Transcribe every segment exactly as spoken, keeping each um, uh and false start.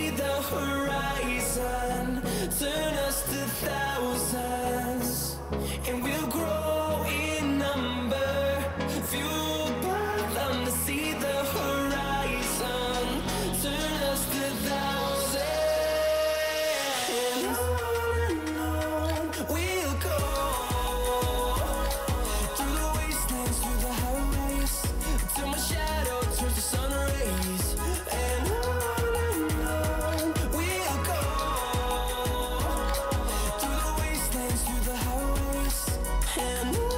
see the horizon, turn us to thousands, and we'll grow in number, fueled by them to see the horizon, turn us to thousands, and on and on we'll go, through the wastelands, through the highways, till my shadow turns to sun rays, and on and on we'll go, through the wastelands, through the highways, and on and on we'll go.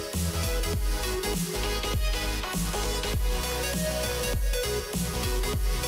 We'll be right back.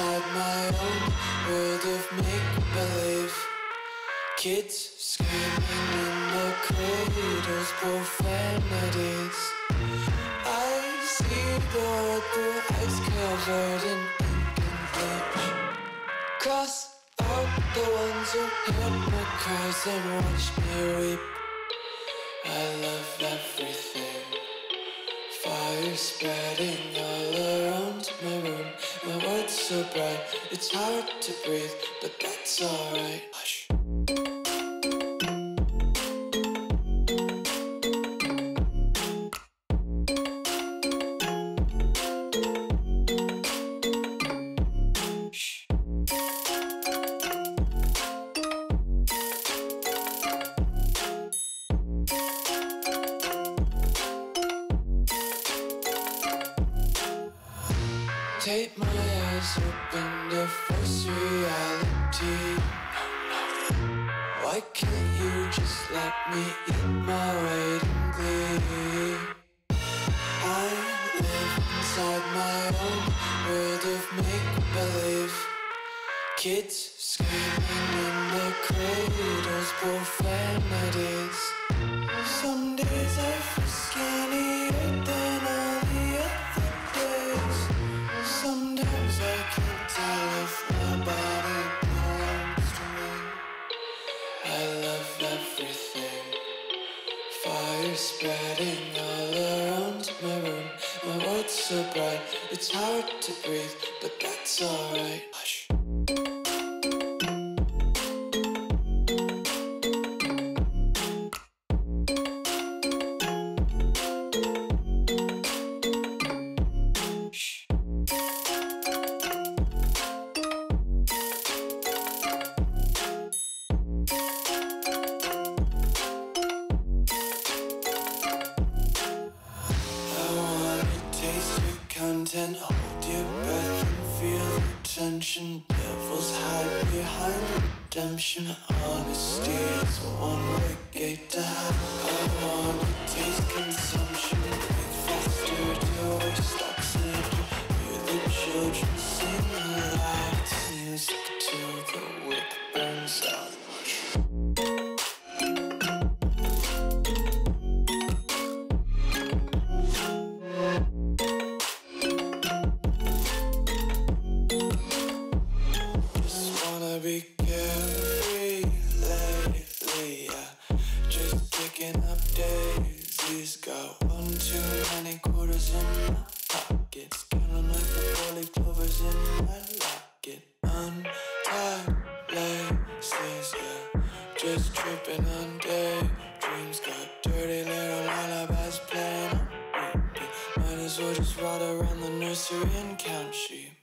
inside my own world of make-believe. Kids screaming in the cradles, profanities. I see the world through ice covered in ink and bleach. Cross out the ones who heard my cries and watched me weep. I love everything. Fire spreading all around my room. My world's so bright, it's hard to breathe, but that's alright. Hush. Take my eyes open to force reality. Why can't you just let me eat my weight in glee? I live inside my own world of make-believe. Kids screaming in the cradles, profanities. Some days I feel skinnier than all the other days. Sometimes I can't tell if my body belongs to me. I love everything. Fire spreading all around my room. My world's so bright, it's hard to breathe, but that's alright. Hush. Content, hold your breath and feel the tension. Devils hide behind redemption. Honesty is a one-way gate to hell. I wanna taste consumption. Breathe faster to waste oxygen. Hear the children sing aloud. Music till the wick burns out. Be carefree lately, yeah. Just picking up daisies. Got one too many quarters in my pockets. Counting like the four-leaf clovers in my locket. Untied laces, yeah. Just tripping on daydreams. Got dirty little lullabies playing on repeat. Might as well just ride around the nursery and count sheep.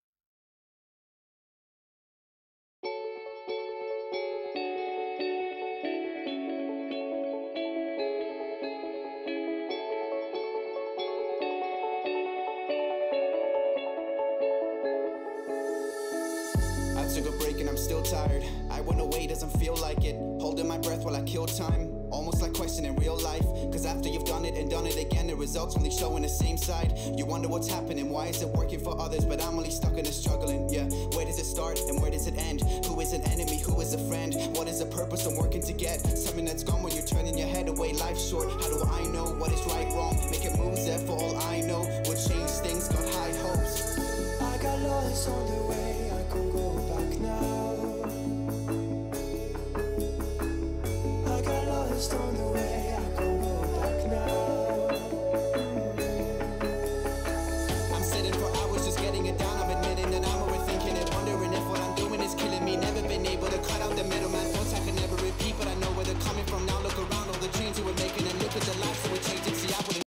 Took a break and I'm still tired. I went away, doesn't feel like it. Holding my breath while I kill time. Almost like questioning real life. Cause after you've done it and done it again, the results only showing the same side. You wonder what's happening, why is it working for others, but I'm only stuck in the struggling, yeah. Where does it start and where does it end? Who is an enemy, who is a friend? What is the purpose I'm working to get? Something that's gone when you're turning your head away. Life's short, how do I know what is right, wrong? Making moves there for all I know. What changed things, got high hopes. I got lost on the way.